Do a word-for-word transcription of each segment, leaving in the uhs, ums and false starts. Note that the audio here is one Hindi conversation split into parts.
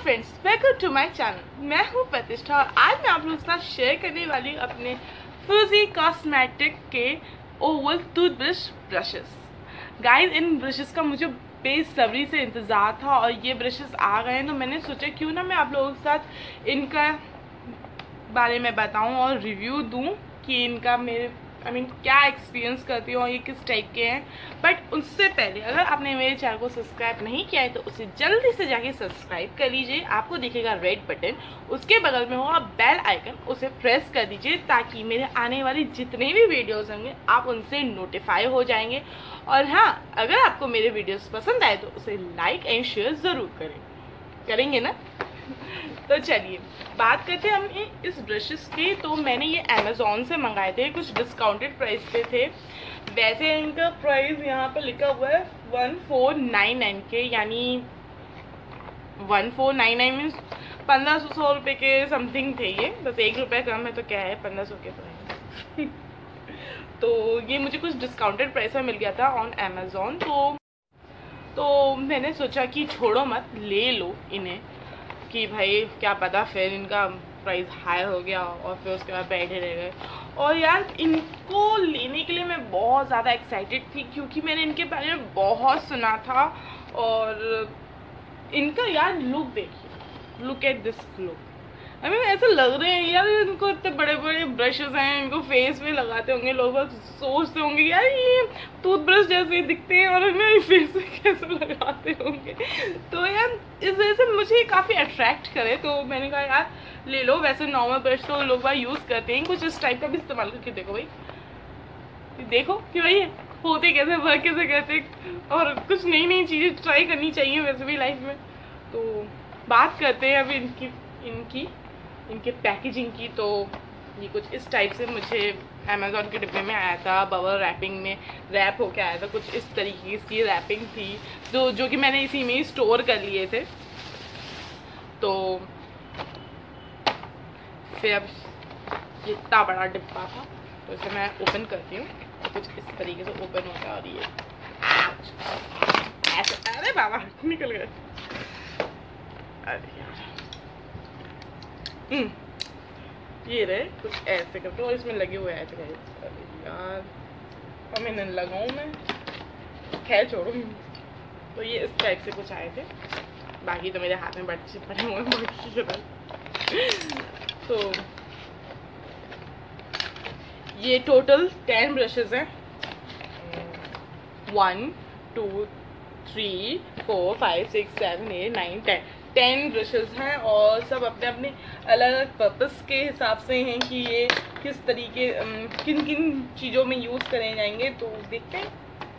Friends, welcome to my channel. मैं हूं प्रतिष्ठा और आज मैं आप लोगों के साथ शेयर करने वाली हूं अपने फ्यूजी कॉस्मेटिक के ओवल टूथब्रश ब्रशेस। गाइस, इन ब्रशेस का मुझे बेसब्री से इंतज़ार था और ये ब्रशेस आ गए हैं, तो मैंने सोचा क्यों ना मैं आप लोगों के साथ इनका बारे में बताऊं और रिव्यू दूं कि इनका मेरे आई मीन क्या एक्सपीरियंस करती हूँ और ये किस टाइप के हैं। बट उससे पहले अगर आपने मेरे चैनल को सब्सक्राइब नहीं किया है तो उसे जल्दी से जाके सब्सक्राइब कर लीजिए। आपको दिखेगा रेड बटन, उसके बगल में होगा बेल आइकन, उसे प्रेस कर दीजिए ताकि मेरे आने वाली जितने भी वीडियोस होंगे आप उनसे नोटिफाई हो जाएंगे। और हाँ, अगर आपको मेरे वीडियोस पसंद आए तो उसे लाइक एंड शेयर ज़रूर करें करेंगे ना। तो चलिए बात करते हैं हम इस ब्रशेस की। तो मैंने ये अमेज़ॉन से मंगाए थे, कुछ डिस्काउंटेड प्राइस पे थे। वैसे इनका प्राइस यहाँ पे लिखा हुआ है वन फोर नाइन नाइन के, यानी one four nine nine means पंद्रह सौ सौ रुपये के समथिंग थे। ये बस एक रुपये कम है तो क्या है, पंद्रह सौ के प्राइस। तो ये मुझे कुछ डिस्काउंटेड प्राइस में मिल गया था ऑन अमेज़ॉन। तो तो मैंने सोचा कि छोड़ो मत, ले लो इन्हें, कि भाई क्या पता फिर इनका प्राइस हाई हो गया और फिर उसके बाद बैठे रह गए। और यार इनको लेने के लिए मैं बहुत ज़्यादा एक्साइटेड थी क्योंकि मैंने इनके बारे में बहुत सुना था। और इनका यार लुक देखिए, look at this look. I mean ऐसे लग रहे हैं यार, इनको इतने बड़े बड़े ब्रशेस हैं, इनको फेस पे लगाते होंगे लोग, सोचते होंगे यार ये टूथब्रश जैसे दिखते हैं और इन्हें फेस पे कैसे लगाते होंगे। तो यार इस वजह से मुझे काफ़ी अट्रैक्ट करे, तो मैंने कहा यार ले लो। वैसे नॉर्मल ब्रश तो लोग बार यूज़ करते हैं, कुछ इस टाइप का भी इस्तेमाल करके देखो भाई, देखो कि भाई होते कैसे, वर्क कैसे करते, और कुछ नई नई चीज़ें ट्राई करनी चाहिए वैसे भी लाइफ में। तो बात करते हैं अभी इनकी इनकी इनके पैकेजिंग की। तो ये कुछ इस टाइप से मुझे अमेज़ॉन के डिब्बे में आया था, बबल रैपिंग में रैप होके आया था। कुछ इस तरीके की रैपिंग थी जो जो कि मैंने इसी में ही स्टोर कर लिए थे। तो फिर अब इतना बड़ा डिब्बा था तो इसे मैं ओपन करती हूँ। कुछ इस तरीके से ओपन होगा और ये ऐसे, अरे बाबा निकल गए, अरे यार ये रहे कुछ ऐसे करते, और इसमें लगे हुए ऐसे करते। अरे यार और मैं न लगाऊँ मैं, खैर छोड़ो। तो ये इस टाइप से कुछ आए थे, बाकी तो मेरे हाथ में बच्चे पड़े हुए हैं। तो ये टोटल टेन ब्रशेस हैं, one two three four five six seven eight nine ten ten brushes हैं और सब अपने अपने अलग अलग पर्पस के हिसाब से हैं कि ये किस तरीके किन किन चीज़ों में यूज़ करे जाएंगे। तो देखते हैं।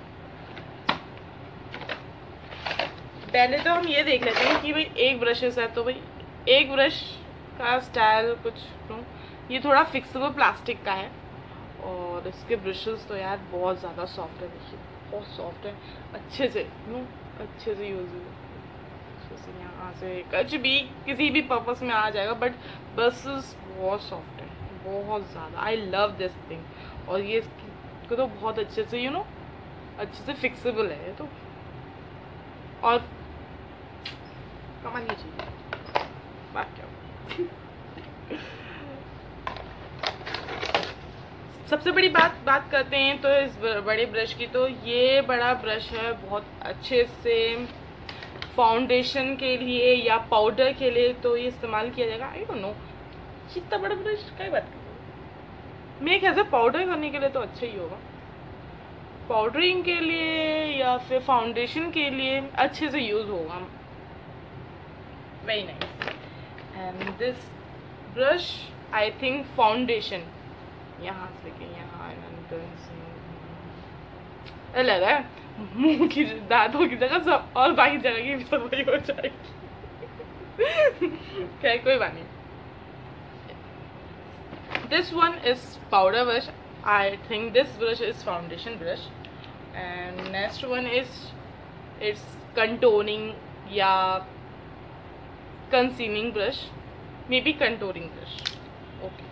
पहले तो हम ये देख लेते हैं कि भाई एक ब्रशेस है, तो भाई एक ब्रश का स्टाइल कुछ तो ये थोड़ा फिक्सेबल प्लास्टिक का है और इसके ब्रशेस तो यार बहुत ज़्यादा सॉफ्ट है। देखिए बहुत सॉफ्ट है, अच्छे से नो अच्छे से यूज़ यहाँ से कुछ भी किसी भी पर्पस में आ जाएगा, बट ब्रशेस बहुत सॉफ्ट है, बहुत ज़्यादा। I love this thing. और ये इसको तो बहुत अच्छे से यू नो अच्छे से फिक्सेबल है, तो और कमाल की चीज़ बात क्या। सबसे बड़ी बात बात करते हैं तो इस बड़े ब्रश की। तो ये बड़ा ब्रश है, बहुत अच्छे से फाउंडेशन के लिए या पाउडर के लिए तो ये इस्तेमाल किया जाएगा। आई डोंट नो इतना बड़ा ब्रश क्या बात कर, मेरे ख्याल से पाउडर करने के लिए तो अच्छा ही होगा, पाउडरिंग के लिए या फिर फाउंडेशन के लिए अच्छे से यूज़ होगा। Very nice. And this brush I think foundation यहाँ से कि यहाँ लगा है मुंह की दांतों की जगह सब और बाकी जगह की भी सफाई हो जाएगी। क्या कोई बात नहीं। This one is powder brush, I think this brush is foundation brush and next one is it's contouring या concealing brush, maybe contouring brush. Okay,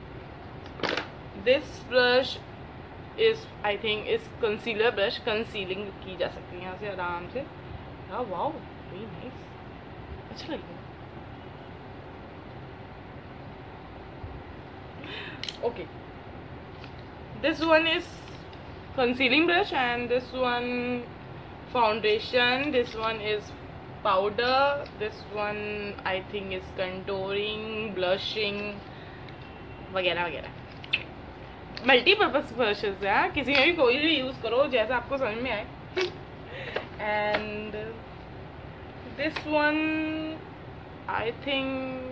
this brush is I think is concealer brush, concealing की जा सकती है यहाँ से आराम से। हाँ वाओ वेरी नाइस, अच्छा लगेगा। Okay, this one is concealing brush and this one foundation, this one is powder, this one I think is contouring, blushing वगैरह वगैरह। मल्टीपर्पज ब्रशेस हैं, किसी में भी कोई भी यूज़ करो जैसा आपको समझ में आए। And this one I think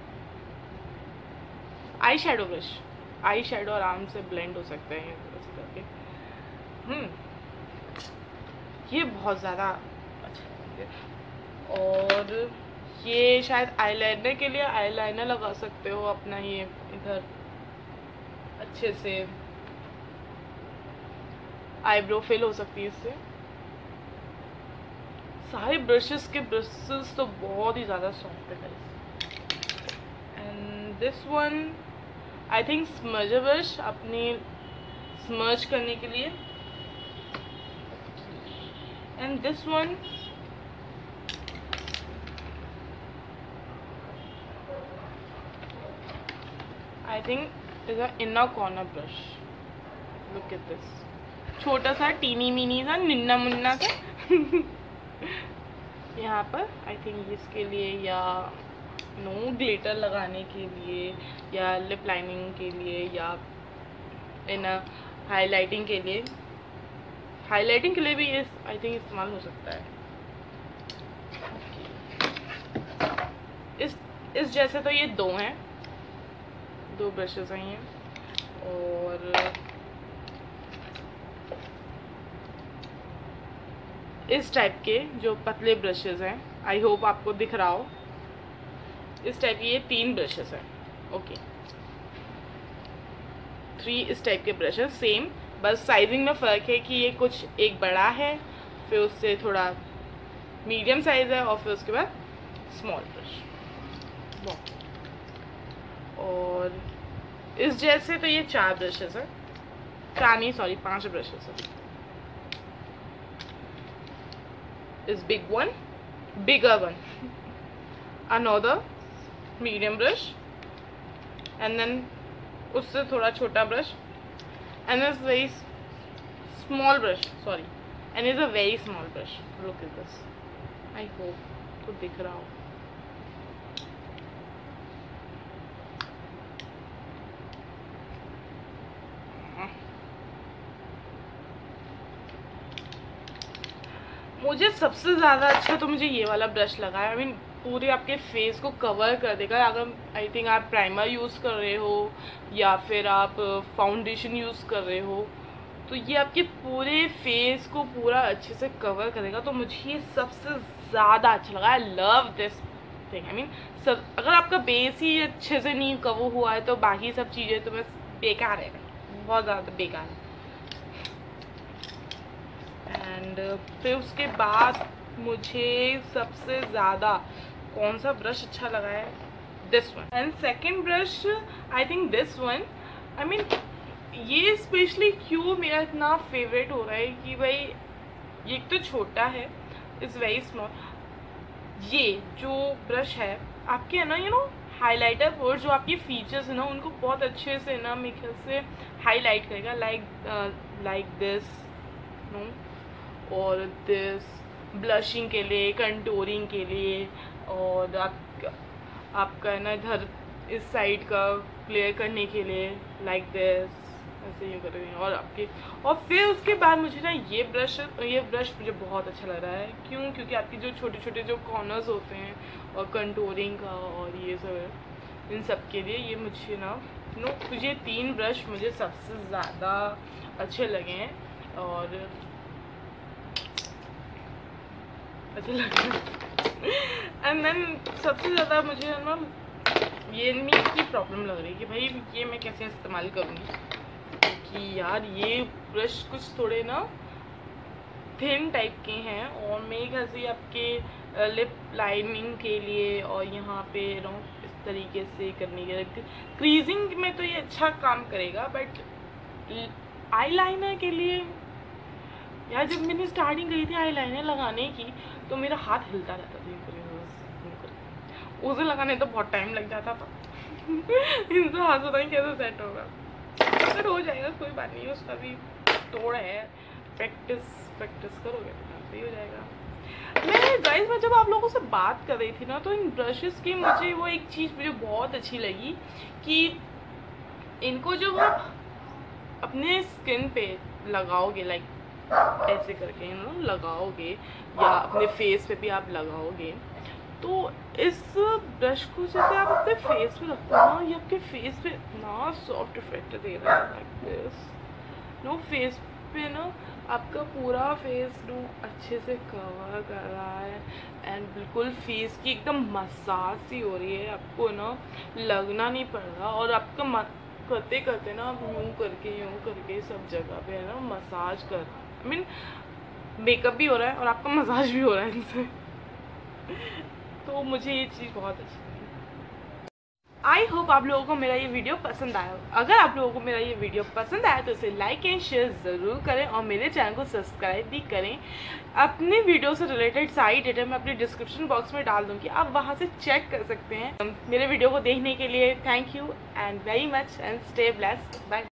eye shadow brush, eye shadow आराम से ब्लेंड हो सकते हैं इस करके। हम्म ये बहुत ज़्यादा अच्छा है। और ये शायद आईलाइनर के लिए आईलाइनर लगा सकते हो अपना, ये इधर अच्छे से आईब्रो फिल हो सकती है इससे। सारे ब्रशेस के ब्रशेस तो बहुत ही ज़्यादा सॉफ्ट है। And this one I think smudger brush, अपनी स्मर्ज करने के लिए। And this one I think is a inner corner brush. Look at this. छोटा सा टीनी मीनी सा निन्ना मुन्ना सा यहाँ पर आई थिंक इसके लिए या नो ग्लिटर लगाने के लिए या लिप लाइनिंग के लिए या इन हाईलाइटिंग के लिए, हाईलाइटिंग के लिए भी इस आई थिंक इस्तेमाल हो सकता है। इस इस जैसे तो ये दो हैं, दो ब्रशेस हैं ये। और इस टाइप के जो पतले ब्रशेस हैं, आई होप आपको दिख रहा हो, इस टाइप के ये तीन ब्रशेस हैं। ओके, थ्री इस टाइप के ब्रशेस, सेम बस साइजिंग में फ़र्क है कि ये कुछ एक बड़ा है, फिर उससे थोड़ा मीडियम साइज़ है और फिर उसके बाद स्मॉल ब्रश। और इस जैसे तो ये चार ब्रशेस है, चार नहीं सॉरी पांच ब्रशेस है। Is big one, bigger one, another medium brush, and then उससे थोड़ा छोटा brush, and is very small brush sorry and is a very small brush. Look at this, I hope तो दिख रहा हो। मुझे सबसे ज़्यादा अच्छा तो मुझे ये वाला ब्रश लगा है। आई मीन पूरे आपके फेस को कवर कर देगा। अगर आई थिंक आप प्राइमर यूज़ कर रहे हो या फिर आप फाउंडेशन यूज़ कर रहे हो तो ये आपके पूरे फेस को पूरा अच्छे से कवर करेगा। तो मुझे ये सबसे ज़्यादा अच्छा लगा। I love this thing. I mean सब अगर आपका बेस ही अच्छे से नहीं कवर हुआ है तो बाकी सब चीज़ें तो बस बेकार है, बहुत ज़्यादा बेकार है। एंड फिर उसके बाद मुझे सबसे ज़्यादा कौन सा ब्रश अच्छा लगा है, this one. And second brush I think this one. I mean ये स्पेशली क्यों मेरा इतना फेवरेट हो रहा है कि भाई ये एक तो छोटा है, इज़ वेरी स्मॉल। ये जो ब्रश है आपके है ना यू नो हाइलाइटर और जो आपके फीचर्स है ना उनको बहुत अच्छे से ना मेरे ख्याल से हाईलाइट करेगा। लाइक लाइक दिस नो, और दिस ब्लशिंग के लिए, कंटूरिंग के लिए, और आप आपका है ना इधर इस साइड का क्लियर करने के लिए लाइक दिस, ऐसे यूँ करेंगे। और आपके और फिर उसके बाद मुझे ना ये ब्रश ये ब्रश मुझे बहुत अच्छा लग रहा है। क्यों? क्योंकि आपके जो छोटे छोटे जो कॉर्नर्स होते हैं और कंटूरिंग का और ये सब, इन सब के लिए ये मुझे ना नो मुझे तीन ब्रश मुझे सबसे ज़्यादा अच्छे लगे हैं और अच्छे लगे। एंड देन सबसे ज़्यादा मुझे ना ये मी की प्रॉब्लम लग रही है कि भाई ये मैं कैसे इस्तेमाल करूँगी, कि यार ये ब्रश कुछ थोड़े ना थिन टाइप के हैं और मेरे ख्याल से आपके लिप लाइनिंग के लिए और यहाँ पे नो इस तरीके से करने के लिए क्रीजिंग में तो ये अच्छा काम करेगा। बट आईलाइनर के लिए यार जब मैंने स्टार्टिंग करी थी आईलाइनर लगाने की तो मेरा हाथ हिलता रहता था, उसे लगाने तो बहुत टाइम लग जाता था। इनसे हाथ पता नहीं कैसे सेट होगा, अगर हो जाएगा कोई बात नहीं, उसका भी तोड़ है, प्रैक्टिस प्रैक्टिस करोगे तो सही हो जाएगा। मैं गाइस मैं जब आप लोगों से बात कर रही थी ना, तो इन ब्रशेस की मुझे वो एक चीज़ मुझे बहुत अच्छी लगी कि इनको जब आप अपने स्किन पे लगाओगे, लाइक ऐसे करके यू नो लगाओगे, या अपने फेस पे भी आप लगाओगे, तो इस ब्रश को जैसे आप अपने फेस पे रखते हो ना, ये आपके फेस पे इतना सॉफ्ट इफेक्ट दे रहा है, लाइक दिस नो, फेस पे ना आपका पूरा फेस नो अच्छे से कवर कर रहा है, एंड बिल्कुल फेस की एकदम मसाज सी हो रही है, आपको ना लगना नहीं पड़ रहा, और आपका करते करते ना आप यूँ करके यूँ करके सब जगह पे है ना मसाज कर, आई मीन मेकअप भी हो रहा है और आपका मसाज भी हो रहा है इनसे। तो मुझे ये चीज़ बहुत अच्छी लगी। आई होप आप लोगों को मेरा ये वीडियो पसंद आया। अगर आप लोगों को मेरा ये वीडियो पसंद आया तो इसे लाइक एंड शेयर ज़रूर करें, और मेरे चैनल को सब्सक्राइब भी करें। अपनी वीडियो से रिलेटेड सारी डिटेल मैं अपने डिस्क्रिप्शन बॉक्स में डाल दूँगी, आप वहाँ से चेक कर सकते हैं। मेरे वीडियो को देखने के लिए thank you and very much, and stay blessed, bye.